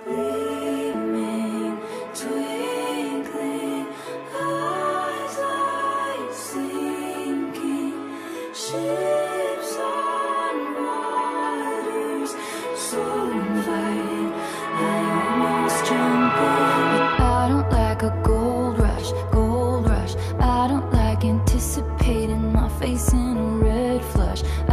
Gleaming, twinkling, eyes like sinking ships on waters so inviting. I almost jump in. I don't like a gold rush, gold rush. I don't like anticipating my face in a red flush.